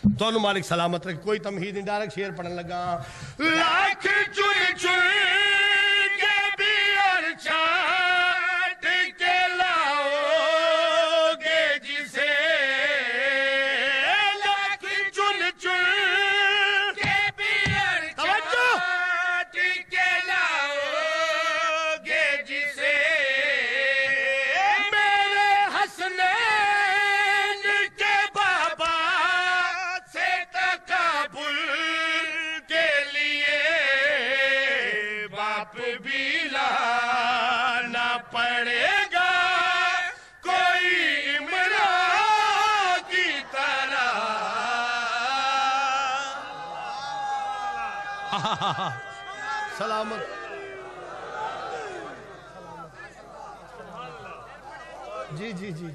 تو مالک سلامت رکھ کوئی تمہید نہیں ڈائریکٹ شعر پڑھنے لگا لاکھ چن چن کے بھی ارچا کے لاؤ گے جسے لاکھ چن چن کے بھی ارچا کے لاؤ گے جسے میرے حسنین کے بابا سے تقابل کے لیے باپ بھی لانا پڑے گا کوئی عمران کی طرح سلامت جی جی جی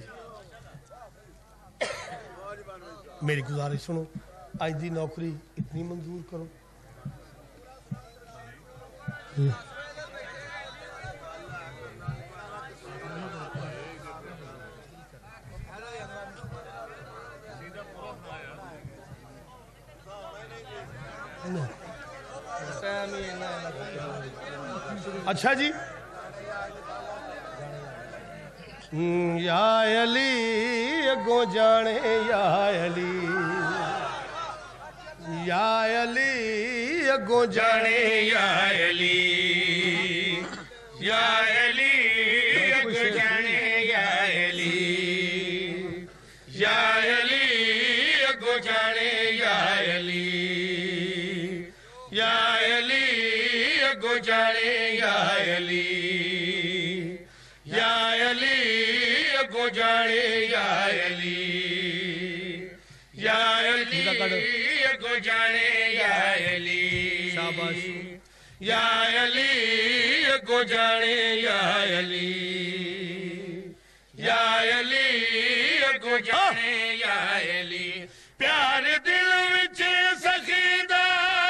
میری گزارش سنو آج دی نوکری اتنی منظور کرو اچھا جی یا علی اگوں جانے یا علی یا علی اگوں جانے یا علی یا علی اگوں جانے یا علی یا علی اگوں جانے یا علی یا علی اگوں جانے یا علی یا علی اگوں جانے یا علی یا علی اگوں جانے یا علی شاباش یا علی اگوں جانے یا علی یا علی اگوں جانے یا علی پیار دل وچ سخی دا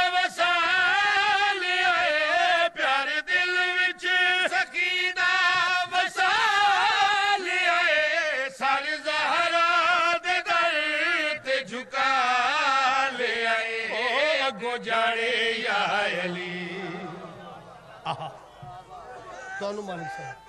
وصال آئے پیار دل وچ سخی دا وصال آئے سر زہرا دے در تے جھکا لے آئے او اگوں جانے یا علی کونو مالک صاحب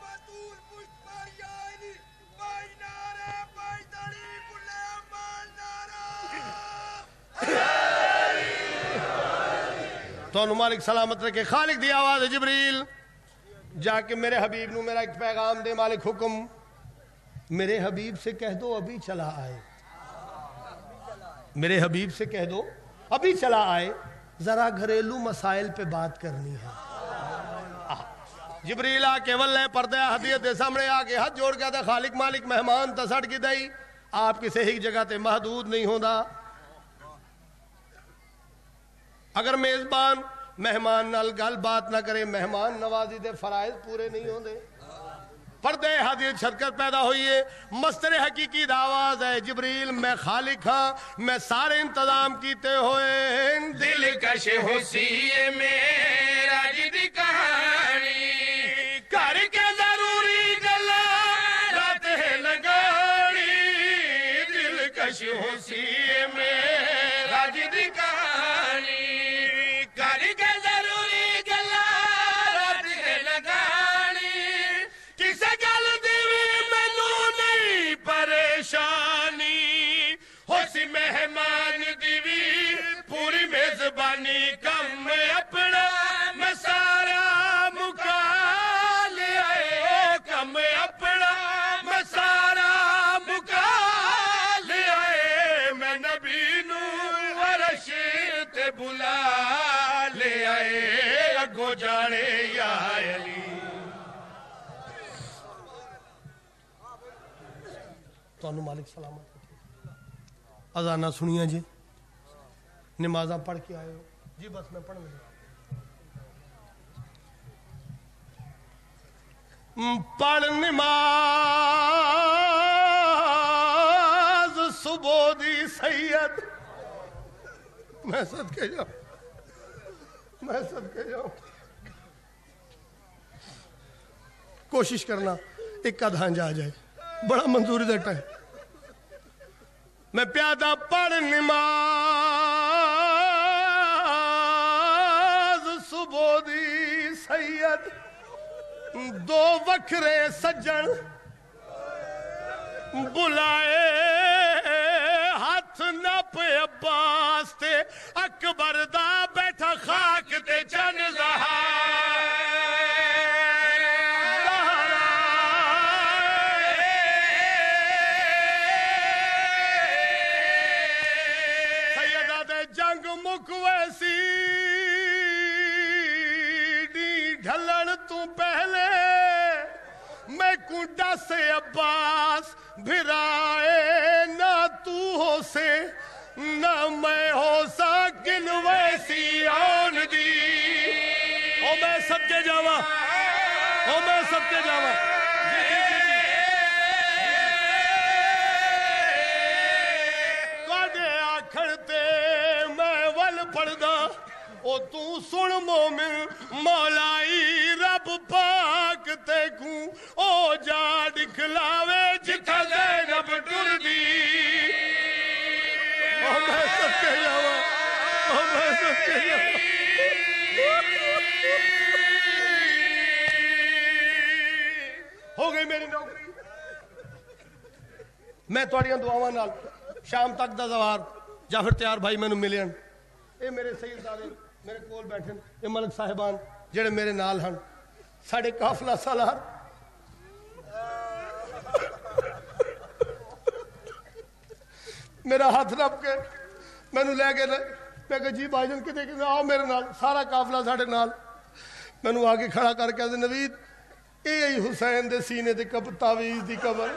تو مالک سلامت رکھے خالق دی آواز ہے جبریل جا کے میرے حبیب نو میرا ایک پیغام دے مالک حکم میرے حبیب سے کہہ دو ابھی چلا آئے میرے حبیب سے کہہ دو ابھی چلا آئے ذرا گھریلو مسائل پہ بات کرنی ہے جبریل آ کے ولے پردے حدیت دے سامنے آ کے ہاتھ جوڑ گیا تھا خالق مالک مہمان تا سڑ کی دئی آپ کسی ایک جگہ تے محدود نہیں ہوندا اگر میزبان مہمان نال گل بات نہ کرے مہمان نوازی دے فرائض پورے نہیں ہوندے پردے حدیث شرکت پیدا ہوئی ہے مستر حقیقی دعواز ہے جبریل میں خالق ہاں میں سارے انتظام کیتے ہوئے دل کش ہوسی میرا جدی کہانی کر کے ضروری گلا رات ہے لگانی دل کش ہوسی میرا جدی کہانی مہمان دیوی پوری میزبانی کم اپنا میں سارا مکا لے آئے کم اپنا میں سارا مکا لے آئے میں نبی نو عرش تے بلا لے آئے اگوں جانے یا علی تو مالک سلامت اذانہ سنیا جی نمازاں پڑھ کے آئے ہو جی بس میں پڑھ لوں پڑھ نماز صبح دی سید میں صدقے جاؤں کوشش کرنا ایک آدھا جا جائے بڑا منظوری دیتا ہے میں پیادہ پڑھ نماز صبح دی سید دو وکھرے سجن بلائے ہاتھ نپ عباس تے اکبر دا بیٹھا خاک تے چن سیدہ دے جنگ مکویسی ڈی ڈھلن تو پہلے میں کنڈا سے عباس بھرائے نہ تو ہو سے نہ میں ہو ساکن ویسی آن دی او میں سب کے جاوا او میں سب کے جاوا کاڑے آکھڑتے میں ول پڑدا او تو سن مومن مولائی رب پاک تے کو او جا دکھلاوے جتھا زینب ٹر دی او میں سب کے جاوا او میں سب کے جاوا ہو گئی میری نوکری میں توڑیاں دعاواں نال شام تک دا زوار جعفر تیار بھائی میں نو ملین اے میرے سید دادے میرے کول بیٹھن اے ملک صاحبان جڑے میرے نال ہن ساڑھے قافلہ سالار میرا ہاتھ رب کے میں نو لے گئے میں کہا جی بھائی جان کتے کہ آؤ میرے نال سارا قافلہ ساڑھے نال میں نو آگے کھڑا کر کے نوید اے حسین دے سینے دے کب تعویز دی قبر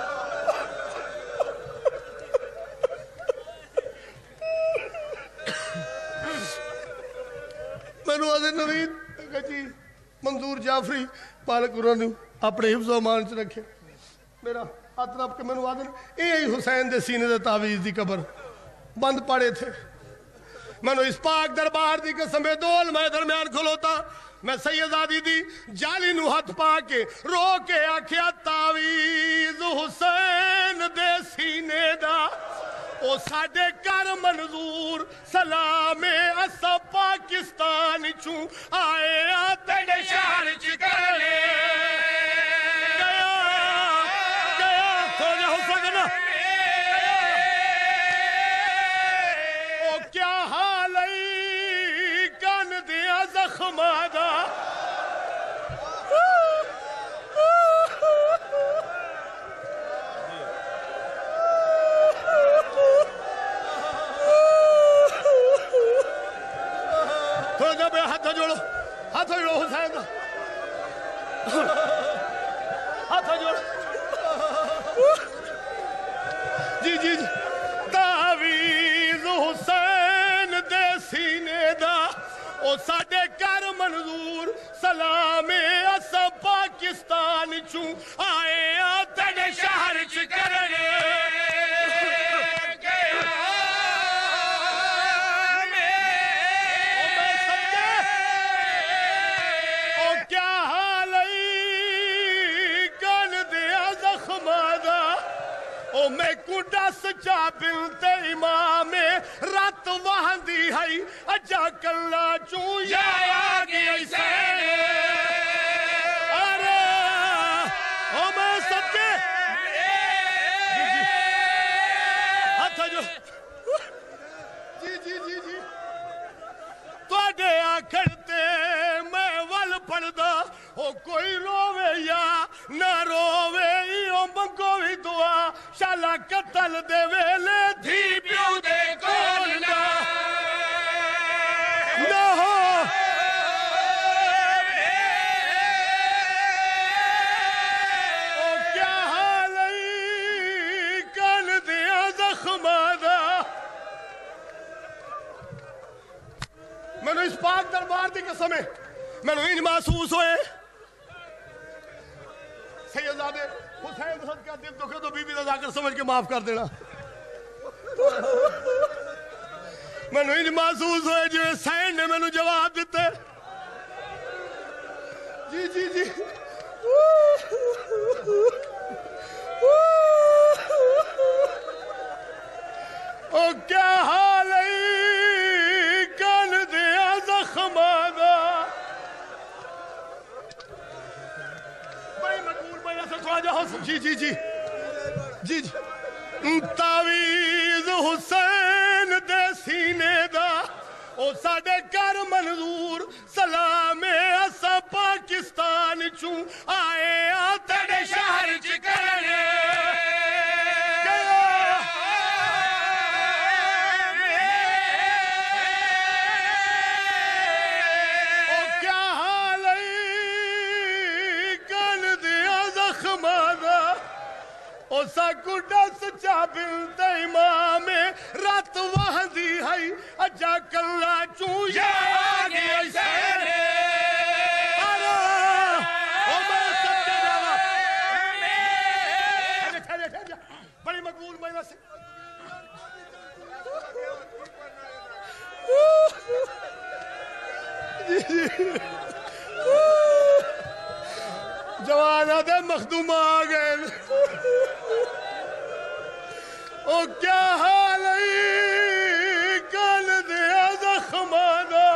میں نو آدھے نوید کہا جی منظور جعفری پالک قرآن اپنے حفظ و امان سے رکھے میرا ہاتھ رب کے میں نو آدھے اے حسین دے سینے دے تعویز دی قبر بند پڑے تھے میں نو اس پاک دربار دی قسم دول میں درمیان کھلوتا میں سیدادی دی جالی نو ہاتھ پا کے رو کے آکھیا تعویز حسین دے سینے دا او ساڑے کر منظور سلام اسا پاکستان چوں آئے آتے شہر چکرے گیا تھوڑا ہو سکنا او کیا حال ای کن دیا زخم آدھا ہاتھ جوڑو حسین دا ہاتھ جوڑو جی جی جی تعویز حسین دے سینے دا او ساڑے کر منظور سلام اسا پاکستان چوں آئے آتے شہر چکرے میں کڈا سچا بنت امام رات وہاں دی ہے اجا کلا چوں یا آگی سین ارے او میں سچے ہاتھ جو جی جی جی جی توڑے آکھڑتے میں ول پڑدا او کوئی روے یا نہ روے او منگو بھی دعا شالا قتل دے ویلے تھی پیو دے کول نہ ہو او کیا حال ای کن دیا زخم دا میں نے اس پاک دربار دی قسم ہے میں نے ان محسوس ہوئے سیدزادے حسین حسد کا دل دکھے تو بی بی دا کر سمجھ کے معاف کر دینا میں نے ان محسوس ہوئے جو حسین نے میں نے جواب دیتے جی جی جی او کیا حال ہے کن دیا زخماں دا بھائی مقبول بھائی ایسا تھوڑا جا حسن جی جی جی جی جی تعویذ حسین دے سینے دا او ساڑے کر منظور سلام اسا پاکستان چوں آئے آتڑے شہر چکرنے او کیا حال ہے کن دیا زخمانا او سا کڈس چابل تے امام رات وحدی ہے اجا کلا چوں یا آگے ایسے بڑی مقبول مہینہ سے جوانہ دے مخدوم آگئے او کیا حال ہے کل دیا زخمانا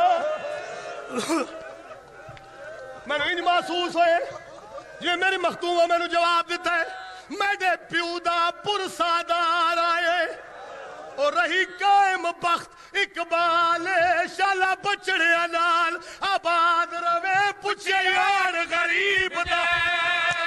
میں نے انج محسوس ہوئے جو میری مخدومہ میں نے جواب دیتا ہے میرے پیو دا پرسادار آئے اور رہی قائم بخت اقبال شالا بچڑے نال آباد روے پچھے یار غریب دا